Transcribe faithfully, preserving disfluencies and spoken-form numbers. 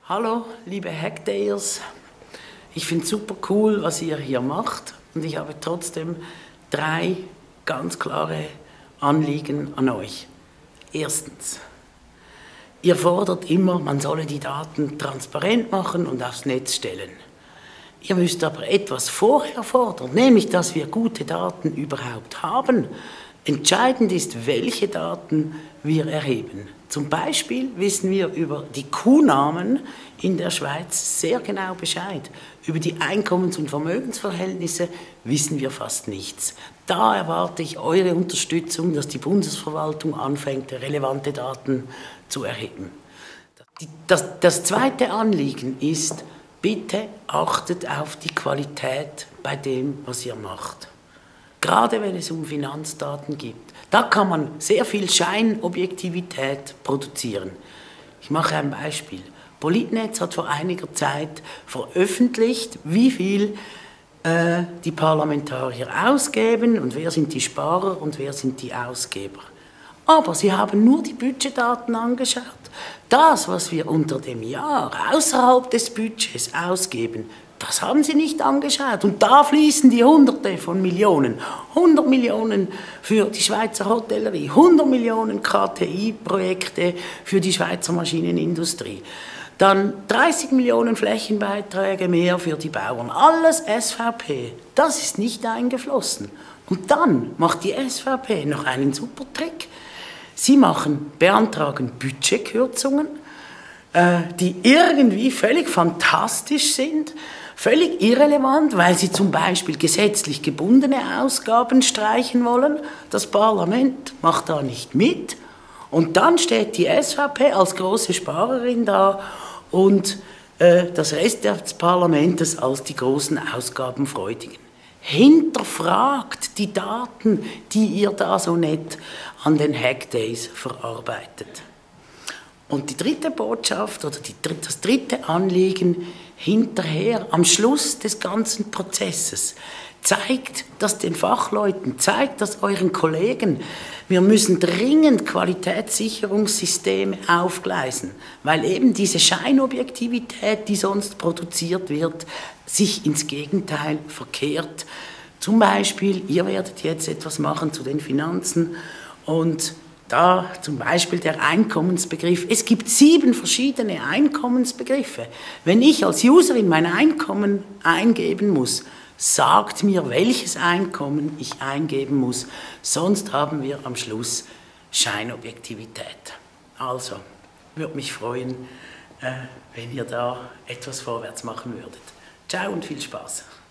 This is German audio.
Hallo, liebe Hackdayers. Ich finde es super cool, was ihr hier macht. Und ich habe trotzdem drei ganz klare Anliegen an euch. Erstens, ihr fordert immer, man solle die Daten transparent machen und aufs Netz stellen. Ihr müsst aber etwas vorher fordern, nämlich, dass wir gute Daten überhaupt haben. Entscheidend ist, welche Daten wir erheben. Zum Beispiel wissen wir über die Kuhnamen in der Schweiz sehr genau Bescheid. Über die Einkommens- und Vermögensverhältnisse wissen wir fast nichts. Da erwarte ich eure Unterstützung, dass die Bundesverwaltung anfängt, relevante Daten zu erheben. Das, das zweite Anliegen ist, bitte achtet auf die Qualität bei dem, was ihr macht. Gerade wenn es um Finanzdaten geht. Da kann man sehr viel Scheinobjektivität produzieren. Ich mache ein Beispiel. Politnetz hat vor einiger Zeit veröffentlicht, wie viel äh, die Parlamentarier ausgeben und wer sind die Sparer und wer sind die Ausgeber. Aber sie haben nur die Budgetdaten angeschaut. Das, was wir unter dem Jahr außerhalb des Budgets ausgeben, das haben sie nicht angeschaut. Und da fließen die Hunderte von Millionen. hundert Millionen für die Schweizer Hotellerie, hundert Millionen K T I-Projekte für die Schweizer Maschinenindustrie. Dann dreißig Millionen Flächenbeiträge mehr für die Bauern. Alles S V P. Das ist nicht eingeflossen. Und dann macht die S V P noch einen super Trick. Sie machen, beantragen Budgetkürzungen, äh, die irgendwie völlig fantastisch sind, völlig irrelevant, weil sie zum Beispiel gesetzlich gebundene Ausgaben streichen wollen. Das Parlament macht da nicht mit. Und dann steht die S V P als große Sparerin da und äh, das Rest des Parlaments als die großen Ausgabenfreudigen. Hinterfragt die Daten, die ihr da so nett an den Hackdays verarbeitet. Und die dritte Botschaft oder die, das dritte Anliegen hinterher, am Schluss des ganzen Prozesses, zeigt das den Fachleuten, zeigt das euren Kollegen. Wir müssen dringend Qualitätssicherungssysteme aufgleisen, weil eben diese Scheinobjektivität, die sonst produziert wird, sich ins Gegenteil verkehrt. Zum Beispiel, ihr werdet jetzt etwas machen zu den Finanzen und da zum Beispiel der Einkommensbegriff. Es gibt sieben verschiedene Einkommensbegriffe. Wenn ich als Userin mein Einkommen eingeben muss, sagt mir, welches Einkommen ich eingeben muss. Sonst haben wir am Schluss Scheinobjektivität. Also, würde mich freuen, äh, wenn ihr da etwas vorwärts machen würdet. Ciao und viel Spaß.